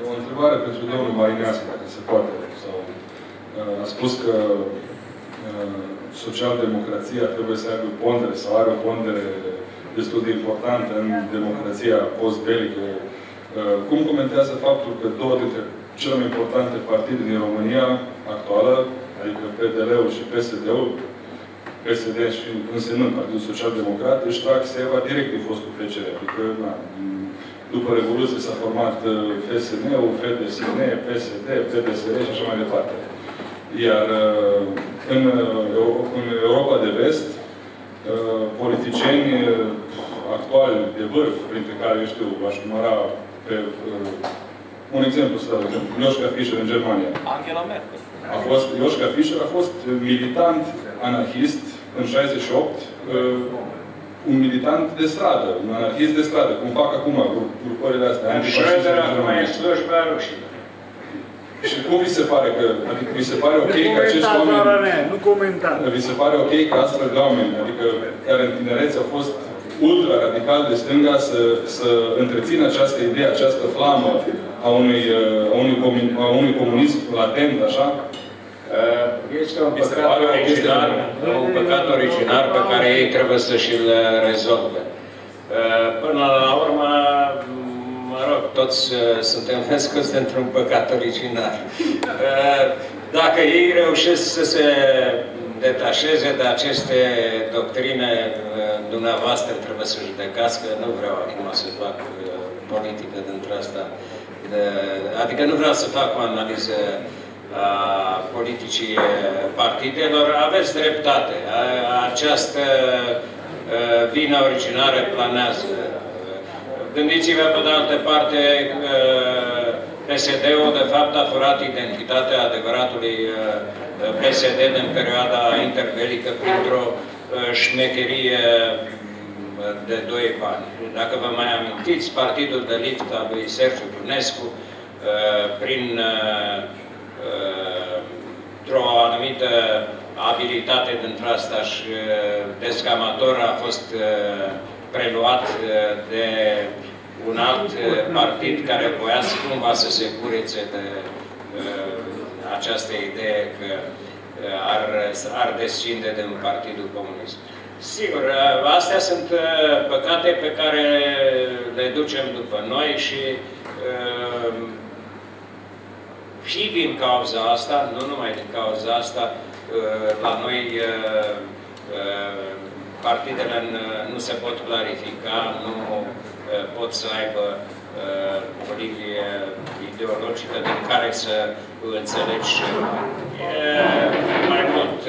o întrebare pentru domnul Marineascu, dacă se poate. Sau, a spus că social-democrația trebuie să aibă pondere sau are o pondere destul de importantă în democrația post-belică. Cum comentează faptul că două dintre cele mai importante partide din România actuală, adică PDL-ul și PSD-ul, PSD și însemnând Partidul Social-Democrat, își trag seva direct din fostul PCR. Adică, după Revoluție s-a format FSN-ul, FDSN, PSD, PDSR și așa mai departe. Iar în Europa de Vest, politicieni actuali de vârf, printre care, eu știu, aș număra pe un exemplu, să dau exemplu, Joschka Fischer în Germania. Angela Merkel. Joschka Fischer a fost militant anarhist în 68, un militant de stradă, un anarhist de stradă, cum fac acum grupările astea. Schröder acum e slujba rușilor. Și cum vi se pare că, adică vi se pare ok că acești oameni... Nu comentați. Vi se pare ok că astfel de oameni, adică care în tinerețe au fost ultra-radical de stânga, să întrețină această idee, această flamă a unui comunism latent, așa? Este un păcat original pe care ei trebuie să și-l rezolve. Până la urmă, mă rog, toți suntem născuți într-un păcat original. Dacă ei reușesc să se detașeze de aceste doctrine, dumneavoastră trebuie să judecați, că nu vreau acum să fac politică dintre asta. Adică nu vreau să fac o analiză a politicii partidelor. Aveți dreptate. Această vină originară planează. Gândiți-vă, pe de altă parte, PSD-ul, de fapt, a furat identitatea adevăratului PSD în perioada interbelică printr-o șmecherie de 2 ani. Dacă vă mai amintiți, partidul de lift al lui Sergiu Brunescu, într-o anumită abilitate dintre asta și descamator a fost preluat de un alt partid care voia cumva să se curețe de această idee că ar descinde din Partidul Comunist. Sigur, astea sunt păcate pe care le ducem după noi și din cauza asta, nu numai din cauza asta, la noi partidele nu se pot clarifica, nu pot să aibă o linie ideologică din care să înțelegi mai mult,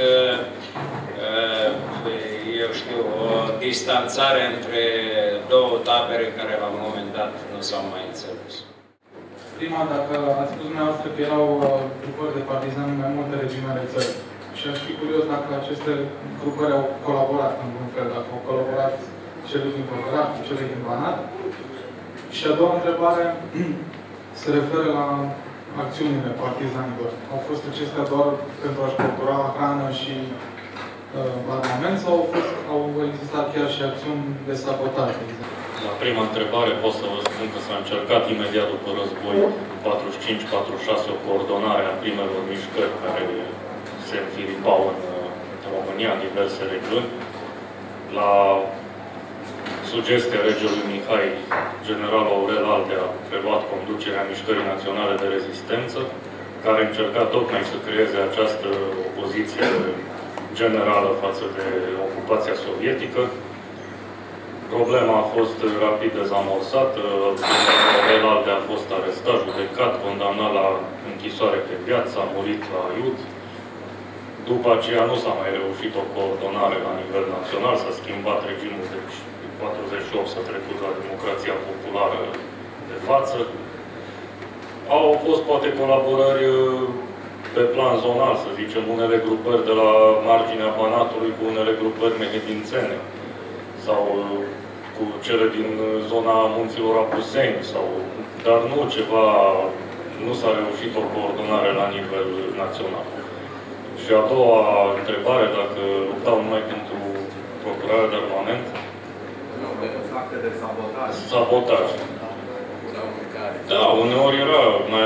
eu știu, o distanțare între două tabere care la un moment dat nu s-au mai înțeles. Prima, dacă ați spus dumneavoastră că erau grupări de partizani în mai multe regiuni ale țării. Și aș fi curios dacă aceste grupări au colaborat în vreun fel, dacă au colaborat cele din Păcărat cu cele din Banat. Și a doua întrebare se referă la acțiunile partizanilor. Au fost acestea doar pentru a-și procura hrană și armament sau au existat chiar și acțiuni de sabotaj? La prima întrebare pot să vă spun că s-a încercat imediat după război, 45-46, o coordonare a primelor mișcări care se înfilipau în România, în diverse regiuni. La sugestia regelui Mihai, generalul Aurel Aldea a preluat conducerea Mișcării Naționale de Rezistență, care încerca tocmai să creeze această opoziție generală față de ocupația sovietică. Problema a fost rapid dezamorsată, Aurel Aldea a fost arestat, judecat, condamnat la închisoare pe viață, a murit la Iud. După aceea nu s-a mai reușit o coordonare la nivel național, s-a schimbat regimul, deci în 48 s-a trecut la democrația populară de față. Au fost poate colaborări pe plan zonal, să zicem, unele grupări de la marginea Banatului cu unele grupări mehedințene sau cu cele din zona munților Apuseni, dar nu ceva, nu s-a reușit o coordonare la nivel național. Și a doua întrebare, dacă luptau numai pentru procurarea de armament? Nu, pentru fapte de sabotaj. Sabotaj. Da, uneori era, în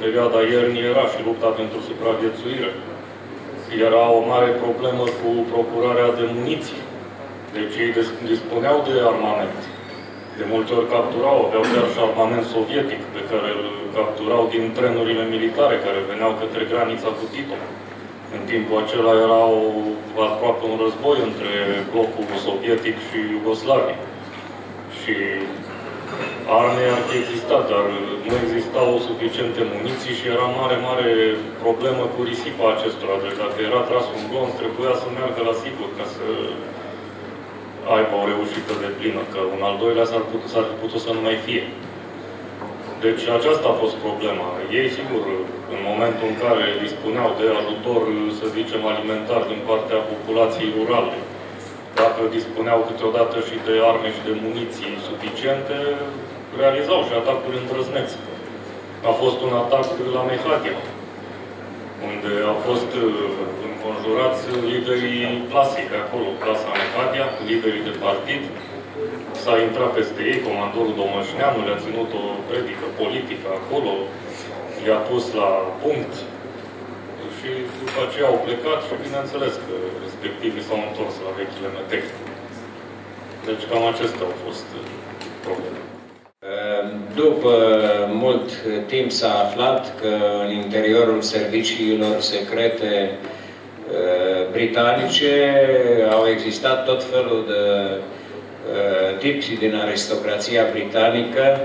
perioada iernii era și lupta pentru supraviețuire. Era o mare problemă cu procurarea de muniții. Deci ei dispuneau de armament. De multe ori capturau, aveau chiar și armament sovietic pe care îl capturau din trenurile militare care veneau către granița cu Tito. În timpul acela era aproape un război între blocul sovietic și Iugoslavia. Și arme ar fi existat, dar nu existau suficiente muniții și era mare problemă cu risipa acestora. Deci dacă era tras un glonț, trebuia să meargă la sigur ca să aibă o reușită de plină, că un al doilea s-ar fi putut să nu mai fie. Deci aceasta a fost problema. Ei, sigur, în momentul în care dispuneau de ajutor, să zicem, alimentar din partea populației rurale, dacă dispuneau câteodată și de arme și de muniții suficiente, realizau și atacuri îndrăznețe. A fost un atac la Mehadia, unde au fost înconjurați liderii clasei de acolo, clasa Mehadia, liderii de partid. S-a intrat peste ei, comandorul Domășneanu le-a ținut o predică politică acolo, i-a pus la punct și după aceea au plecat și bineînțeles că respectivii s-au întors la vechile metexte. Deci cam acestea au fost probleme. După mult timp s-a aflat că în interiorul serviciilor secrete britanice au existat tot felul de tipi din aristocrația britanică,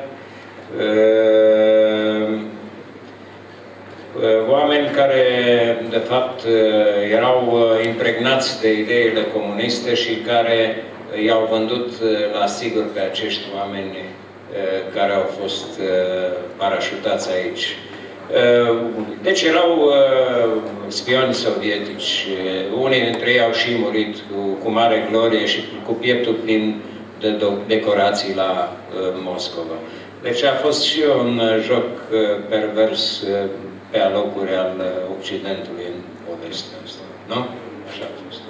oameni care, de fapt, erau impregnați de ideile comuniste și care i-au vândut la sigur pe acești oameni care au fost parașutați aici. Deci erau spioni sovietici. Unii dintre ei au și murit cu mare glorie și cu pieptul plin de decorații la Moscova. Deci a fost și un joc pervers pe alocuri al Occidentului în povestea asta. Nu? Așa a fost.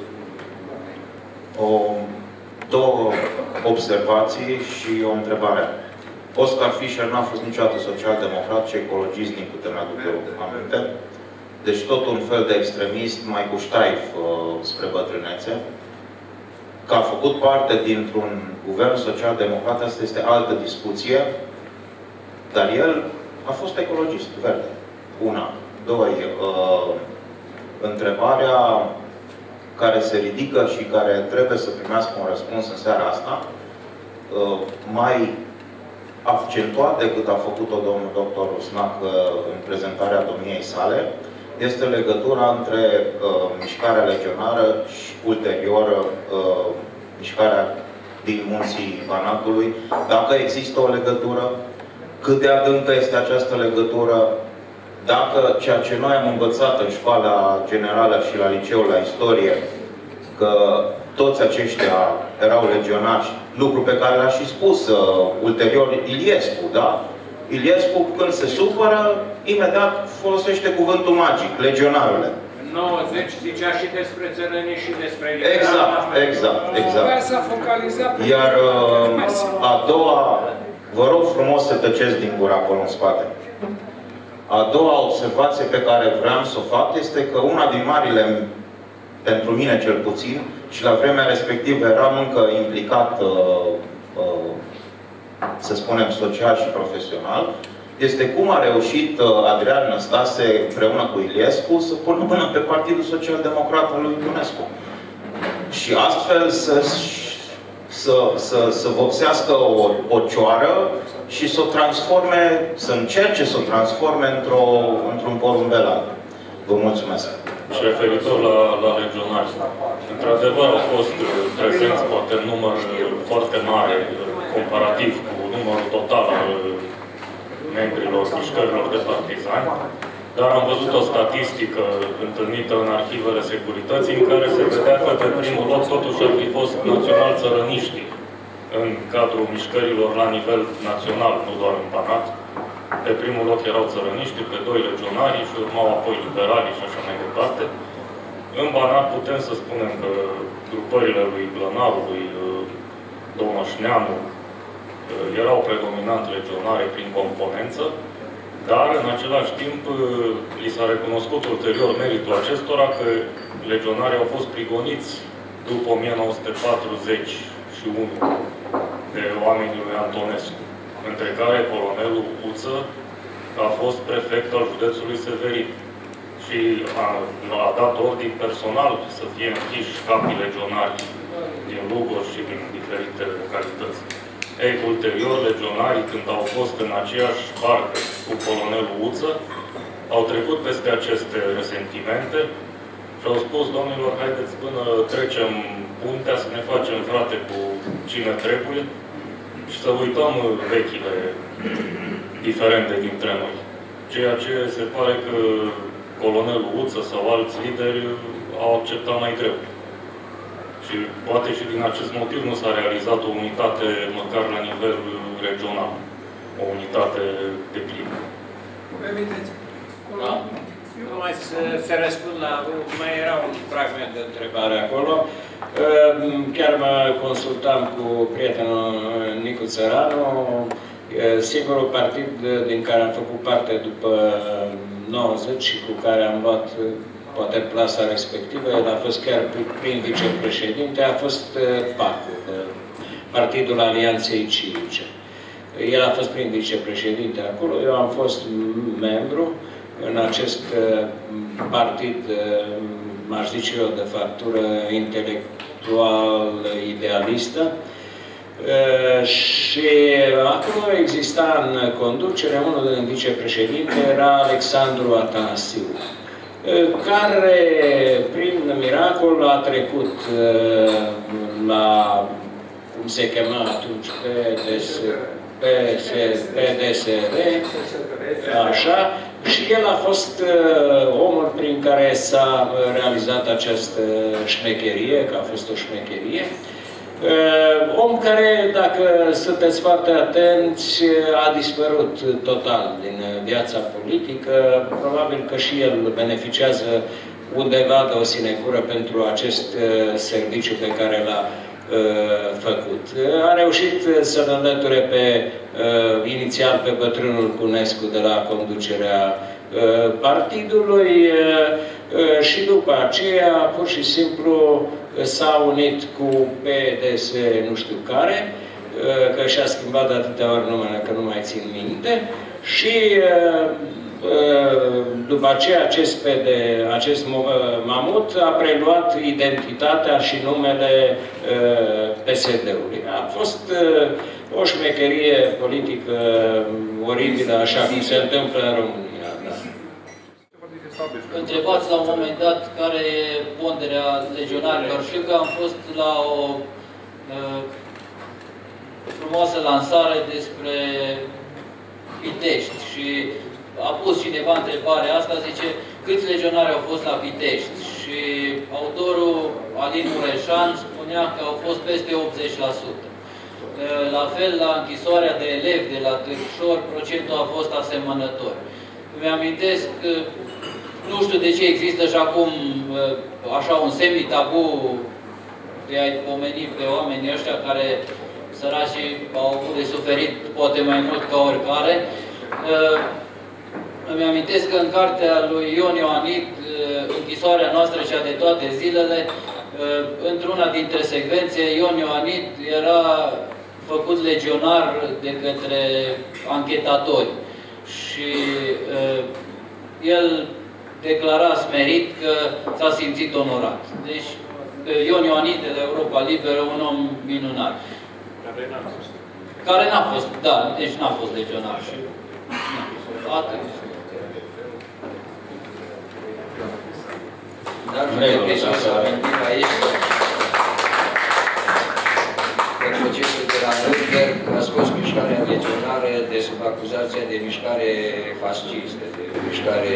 Două observații și o întrebare. Oscar Fischer n-a fost niciodată social-democrat, ci ecologist, din câte mi-aduc eu aminte. Deci tot un fel de extremist, mai cu ștaif spre bătrânețe. Că a făcut parte dintr-un guvern social-democrat, asta este altă discuție, dar el a fost ecologist, verde. Una. Doi, întrebarea care se ridică și care trebuie să primească un răspuns în seara asta, mai accentuat decât a făcut-o domnul doctor Rusnac în prezentarea domniei sale, este legătura între mișcarea legionară și ulterior mișcarea din munții Banatului. Dacă există o legătură, cât de adâncă este această legătură, dacă ceea ce noi am învățat în școala generală și la liceul la istorie, că toți aceștia erau legionari, lucru pe care l-a și spus ulterior Iliescu, da? Iliescu, când se supără, imediat folosește cuvântul magic, legionarule. În 90 zicea și despre țărăni și despre... Exact. Iar a doua, vă rog frumos să tăceți din gură acolo în spate. A doua observație pe care vreau să o fac este că una din marile, pentru mine cel puțin, și la vremea respectivă eram încă implicat, să spunem, social și profesional, este cum a reușit Adrian Năstase, împreună cu Iliescu, să pună mâna pe Partidul Social-Democrat al lui Ionescu. Și astfel să vopsească o cioară și să o transforme, să încerce să o transforme într-un porumbel. Vă mulțumesc. Și referitor la legionari, într-adevăr au fost prezenți poate în număr foarte mare, comparativ cu numărul total al membrilor mișcărilor de partizani, dar am văzut o statistică întâlnită în arhivele securității în care se vedea că pe primul loc totuși ar fi fost național-țărăniștii în cadrul mișcărilor la nivel național, nu doar în Banat. Pe primul loc erau țărăniștii, pe doi legionarii și urmau apoi liberalii și așa mai departe. În Banat putem să spunem că grupările lui Glănaru, lui Domășneanu erau predominant legionare prin componență, Dar, în același timp, li s-a recunoscut ulterior meritul acestora că legionarii au fost prigoniți după 1941 de oamenii lui Antonescu, între care colonelul Uță a fost prefect al județului Severin și a dat ordin personal să fie închiși capii legionari din Lugoj și din diferite localități. Ei, ulterior, legionarii, când au fost în aceeași barcă cu colonelul Uță, au trecut peste aceste resentimente și au spus, domnilor, haideți până trecem puntea să ne facem frate cu cine trebuie și să uităm vechile diferende dintre noi. Ceea ce se pare că colonelul Uță sau alți lideri au acceptat mai greu. Și poate și din acest motiv nu s-a realizat o unitate măcar la nivel regional. O unitate de plină. Permiteți? Da. Numai să răspund la... Mai era un fragment de întrebare acolo. Chiar mă consultam cu prietenul Nicu Țăranu. Singurul partid din care am făcut parte după 90 și cu care am luat poate plasa respectivă, el a fost chiar prim vicepreședinte, a fost PAC-ul, Partidul Alianței Civice. El a fost prim vicepreședinte acolo, eu am fost membru în acest partid, m-aș zice eu, de factură intelectual-idealistă. Și acolo exista în conducere, unul din vicepreședinte era Alexandru Atanasiu, care, prin miracol, a trecut la, cum se chema atunci, PDSR, așa, și el a fost omul prin care s-a realizat această șmecherie, că a fost o șmecherie. Om care, dacă sunteți foarte atenți, a dispărut total din viața politică. Probabil că și el beneficiază undeva de o sinecură pentru acest serviciu pe care l-a făcut. A reușit să-l înlăture pe, inițial pe bătrânul Cunescu de la conducerea partidului și după aceea, pur și simplu, s-a unit cu PDS nu știu care, că și-a schimbat de atâtea ori numele, că nu mai țin minte, și după aceea acest mamut a preluat identitatea și numele PSD-ului. A fost o șmecherie politică oribilă, așa cum se întâmplă în România. Da. Întrebați la un moment dat care e ponderea legionarilor. Știu că am fost la o frumoasă lansare despre Pitești și a pus cineva întrebarea asta, zice, câți legionari au fost la Pitești? Și autorul Alin Mureșan spunea că au fost peste 80%. La fel, la închisoarea de elevi de la Târșor, procentul a fost asemănător. Îmi amintesc că nu știu de ce există și acum așa un semi-tabu de a-i pomeni pe oamenii ăștia care săracii au avut de suferit poate mai mult ca oricare. Îmi amintesc că în cartea lui Ion Ioanid, închisoarea noastră cea de toate zilele, într-una dintre secvențe, Ion Ioanid era făcut legionar de către anchetatori. Și el declara smerit că s-a simțit onorat. Deci, Ion Ioanid de la Europa Liberă, un om minunat. Care n-a fost, da, deci n-a fost legionar. Și atât. Dar trebuie să amintim aici că procesul de la Nürnberg a scos mișcarea legionară de sub acuzația de mișcare fascistă, de mișcare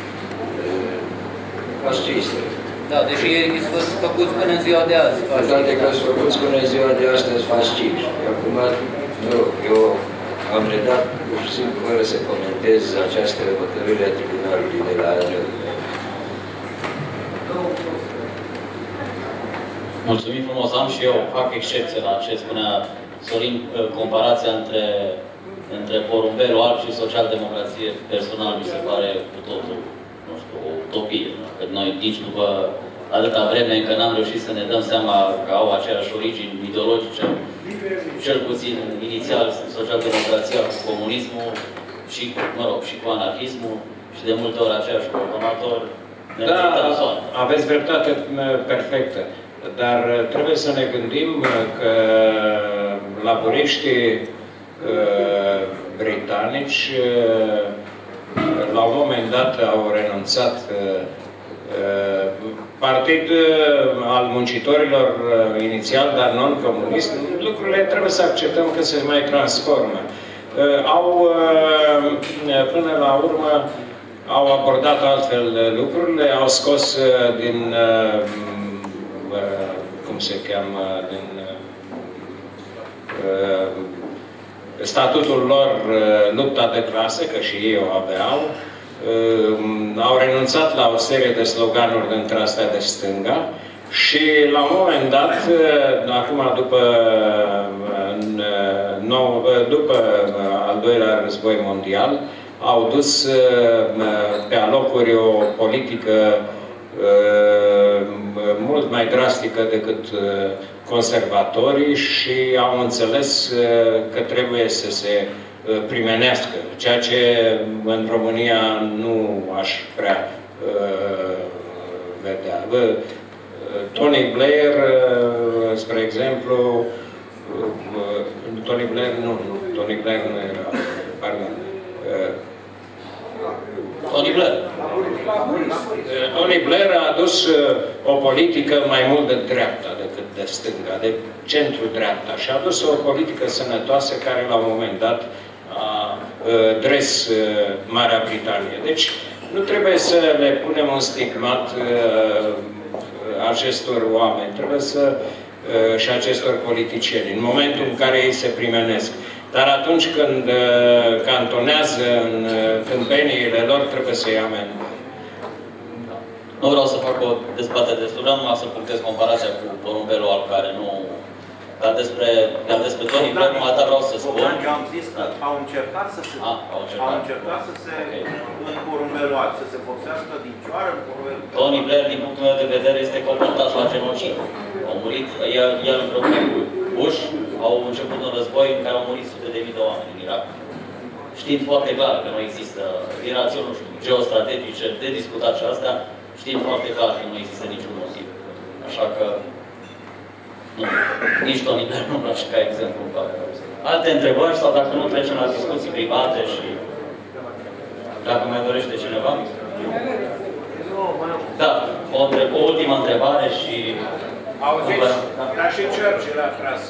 fascistă. Da, deși ei sunt făcuți până în ziua de azi. Toate că sunt făcuți până în ziua de astăzi fasciști. Acum, eu am redat pur și simplu fără să comentez această hotărâre a Tribunalului de la Nürnberg. Mulțumim frumos, am și eu, fac excepție la ce spunea Sorin, comparația între între porumbelul alb și social-democrație, personal, mi se pare cu totul, nu știu, o utopie. Că noi nici după atâta vreme încă n-am reușit să ne dăm seama că au aceeași origini ideologice, cel puțin inițial, social-democrația cu comunismul și, mă rog, și cu anarhismul și de multe ori aceeași coordonator. Da, aveți dreptate perfectă. Dar trebuie să ne gândim că laburiștii britanici la un moment dat au renunțat partid al muncitorilor inițial, dar non-comunist. Lucrurile trebuie să acceptăm că se mai transformă. Până la urmă au abordat altfel lucrurile, au scos din cum se cheamă, din statutul lor lupta de clasă, că și ei o aveau, au renunțat la o serie de sloganuri dintre astea de stânga și la un moment dat, acum după al doilea război mondial, au dus pe alocuri o politică mult mai drastică decât conservatorii și au înțeles că trebuie să se primenească, ceea ce în România nu aș prea vedea. Tony Blair, spre exemplu, Tony Blair nu era, pardon. Tony Blair a adus o politică mai mult de dreapta decât de stânga, de centru-dreapta și a adus o politică sănătoasă care la un moment dat a dres Marea Britanie. Deci nu trebuie să le punem un stigmat acestor oameni, trebuie să și acestor politicieni, în momentul în care ei se primenesc. Dar atunci când cantonează în tâmpeniile lor, trebuie să ia amendă. Nu vreau să fac o dezbatere despre, vreau numai să punctez comparația cu porumbelul alb, care nu... Dar despre Tony Blair, numai atât vreau să spun. Eu am zis că au încercat să se... în porumbelul alb, să se folosească din cioară în porumbelul alb. Tony Blair, din punctul meu de vedere, este confruntat la genocid. Au murit, el împreună cu Bush, au început un război în care au murit sute de mii de oameni în Irak. Știind foarte clar că nu există, din rațiuni, nu știu, geostrategice, de discutat și astea, știind foarte clar că nu există niciun motiv. Așa că, nu, nici Tony Blair nu-mi place ca exemplu în partea. Alte întrebări sau dacă nu trecem la discuții private și... Dacă mai dorește cineva? Da, o ultimă întrebare și... Auziți, dar și Churchill a tras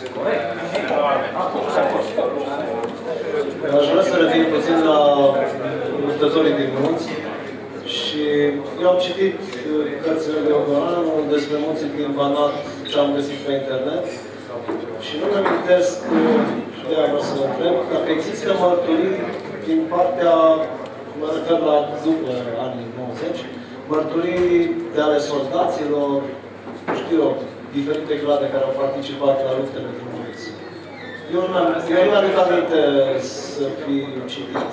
Aș vrea să revin puțin la luptătorii din munți și eu am citit cărțile de Ogoran despre munții din Banat ce am găsit pe internet și nu mi amintesc, de-aia vreau să vă întreb, dacă există mărturii din partea, mă refer la după anii 90, mărturii de ale soldaților, știu eu, diferite grade care au participat la luptele din munți. Eu nu mi-aduc aminte să fi citit.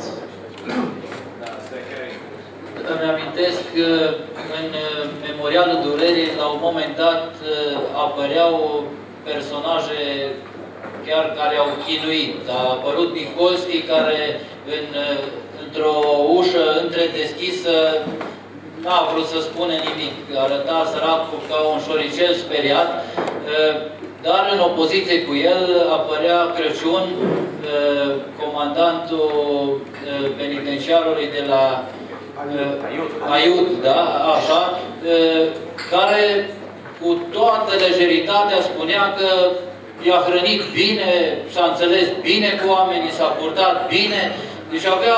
Îmi amintesc că în Memorialul Durerii, la un moment dat, apăreau personaje chiar care au chinuit. A apărut Nicolski, care într-o ușă întredeschisă n-a vrut să spune nimic. Arăta săracul ca un șoricel speriat, dar în opoziție cu el apărea Crăciun, comandantul penitenciarului de la Aiud, da, așa, care cu toată lejeritatea spunea că i-a hrănit bine, s-a înțeles bine cu oamenii, s-a purtat bine, deci avea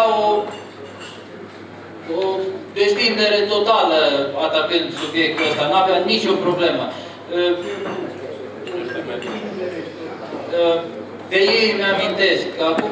o destindere totală atacând subiectul ăsta, n-avea nicio problemă. De ei mi-amintesc. Acum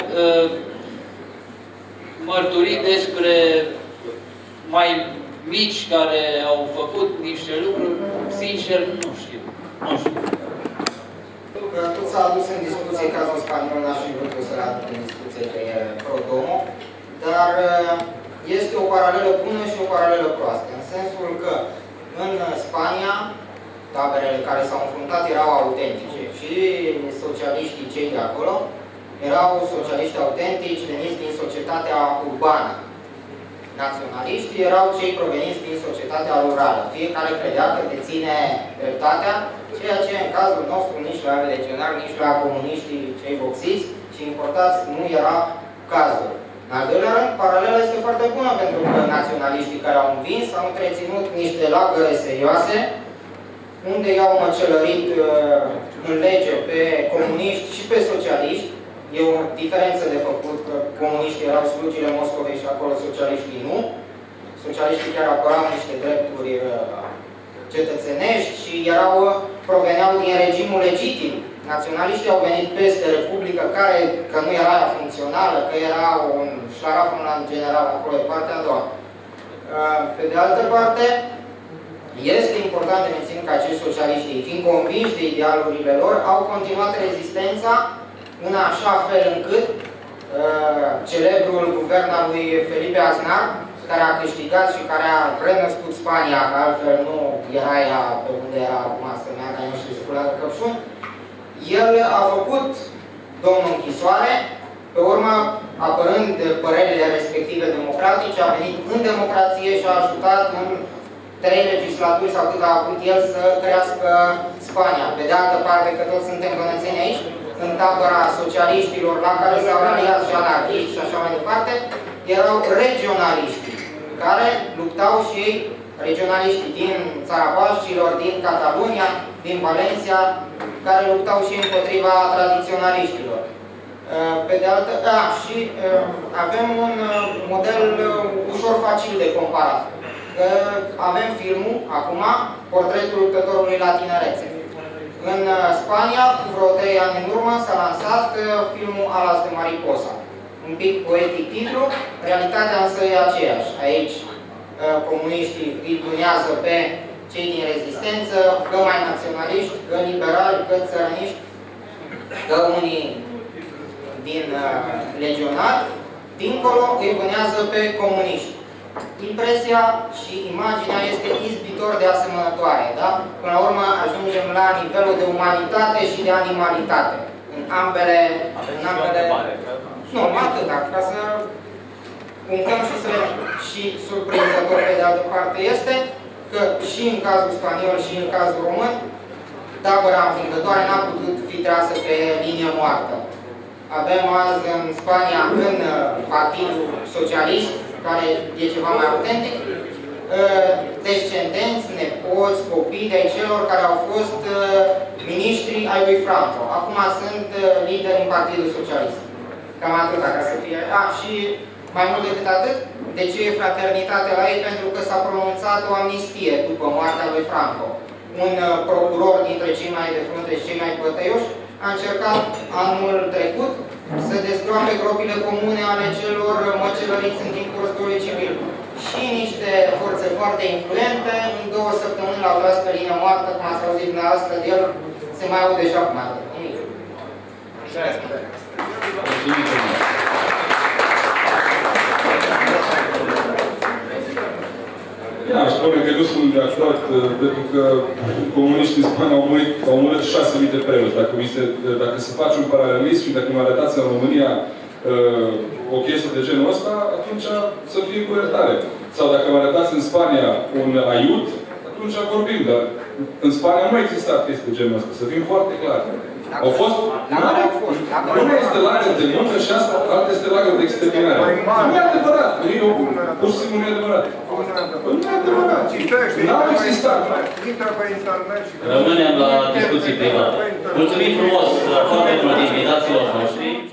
mărturii despre mai mici care au făcut niște lucruri, sincer, nu știu. Nu știu. Tot s-a adus în discuție cazul spaniol, n-aș fi vrut să le aduc în discuție. pe pro-domo, dar este o paralelă bună și o paralelă proastă, în sensul că în Spania taberele care s-au înfruntat erau autentice și socialiștii cei de acolo erau socialiști autentici veniți din societatea urbană. Naționaliștii erau cei proveniți din societatea rurală. Fiecare credea că deține dreptatea, ceea ce în cazul nostru nici la legionari, nici la comuniștii cei boxiți și importați nu era cazul. În al doilea rând, paralela este foarte bună pentru că naționaliștii care au învins au întreținut niște lagăre serioase unde i-au măcelărit în lege pe comuniști și pe socialiști. E o diferență de făcut că comuniștii erau slugile Moscovei și acolo socialiștii nu. Socialiștii chiar apărau niște drepturi cetățenești și proveneau din regimul legitim. Naționaliștii au venit peste Republică, care, că nu era aia funcțională, că era un șlaraf în general, acolo e partea a doua. Pe de altă parte, este important de menținut că acești socialiști, fiind convinși de idealurile lor, au continuat rezistența în așa fel încât celebrul guvern al lui Felipe Aznar, care a câștigat și care a renăscut Spania, că altfel nu era ea pe unde era acum să meargă, nu știu, să culeagă căpșuni, el a făcut domnul închisoare, pe urmă, apărând părerile respective democratice, a venit în democrație și a ajutat în 3 legislaturi sau cât a avut el să crească Spania. Pe de altă parte, că toți suntem bănățeni aici, în tabăra socialiștilor la care s-au raliat și anarhiști și așa mai departe, erau regionaliștii, care luptau și ei, regionaliștii din țara Baștilor, din Catalunia, din Valencia, care luptau și împotriva tradiționaliștilor. Pe de altă, și avem un model ușor facil de comparat. Avem filmul, acum, Portretul luptătorului la tinerețe. În Spania, cu vreo 3 ani în urmă, s-a lansat filmul Alas de Mariposa. Un pic poetic titlu, realitatea însă e aceeași. Aici comuniștii îi vânează pe cei din rezistență, că mai naționaliști, că liberali, că țărăniști, că unii din legionari, dincolo îi vânează pe comuniști. Impresia și imaginea este izbitor de asemănătoare, da? Până la urmă ajungem la nivelul de umanitate și de animalitate. În ambele... Nu, atât, ca să punctăm și să vedem. Și surprinzător pe de altă parte este că și în cazul spaniol și în cazul român, tabăra înfrângătoare n-a putut fi trasă pe linie moartă. Avem azi în Spania, în Partidul Socialist, care e ceva mai autentic, descendenți, nepoți, copii de celor care au fost miniștri ai lui Franco. Acum sunt lideri în Partidul Socialist. Cam atât, ca să fie. Și mai mult decât atât, de ce e fraternitate la ei? Pentru că s-a pronunțat o amnistie după moartea lui Franco. Un procuror dintre cei mai de frunte și cei mai bătăioși a încercat anul trecut să dezgroape gropile comune ale celor măcelăriți în timpul războiului civil. Și niște forțe foarte influente, în 2 săptămâni l-au tras pe linia moartă, cum ați auzit dumneavoastră de el, se mai aude și acum. Nimic. Aș spune că nu sunt de acord, pentru că comuniștii în Spania au murit 6.000 de preoți. Dacă se face un paralelism și dacă mă arătați în România o chestie de genul ăsta, atunci să fie cu iertare. Sau dacă mă arătați în Spania un aiut, atunci vorbim, dar în Spania nu a existat chestii de genul ăsta, să fim foarte clari. Au fost... Una este lagăr de muncă și alta este lagăr de exterminare. Nu e adevărat. Pur și simplu nu e adevărat. Nu e adevărat. N-au existat. Rămânem la discuții private. Mulțumim frumos foarte mult invitațiilor noștri.